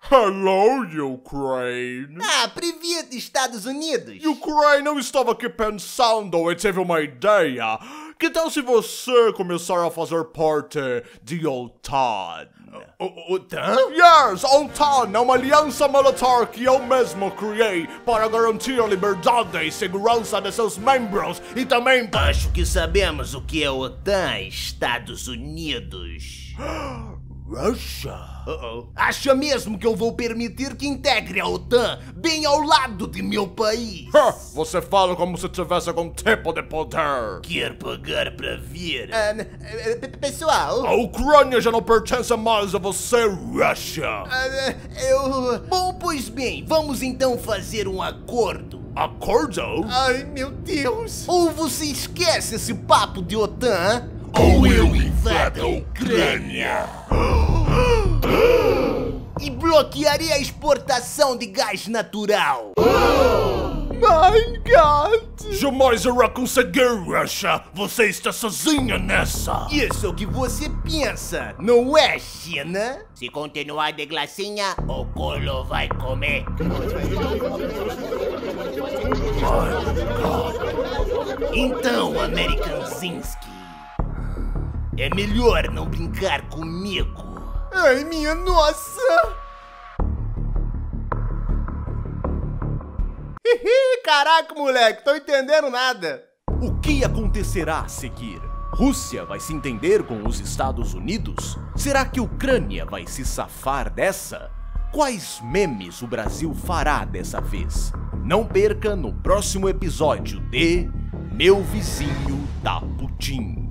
Hello, Ukraine. Привет, Estados Unidos. Ukraine, eu estava aqui pensando e tive uma ideia. Que tal se você começar a fazer parte de OTAN? OTAN? Yes, OTAN é uma aliança militar que eu mesmo criei para garantir a liberdade e segurança de seus membros e também... Acho que sabemos o que é OTAN, Estados Unidos. Russia? Acha mesmo que eu vou permitir que integre a OTAN bem ao lado de meu país? Você fala como se tivesse algum tipo de poder. Quer pagar para ver? Pessoal... A Ucrânia já não pertence mais a você, Russia. Bom, pois bem, vamos então fazer um acordo. Acordo? Ai, meu Deus. Ou você esquece esse papo de OTAN, ou eu invado a Ucrânia. E bloquearei a exportação de gás natural. My God! Jamais irá conseguir, Russia! Você está sozinha nessa! Isso é o que você pensa, não é, China? Se continuar de glacinha, o colo vai comer. Então, Americanzinski, é melhor não brincar comigo. Ai, minha nossa! Caraca, moleque, tô entendendo nada. O que acontecerá a seguir? Rússia vai se entender com os Estados Unidos? Será que Ucrânia vai se safar dessa? Quais memes o Brasil fará dessa vez? Não perca no próximo episódio de Meu Vizinho da Putin.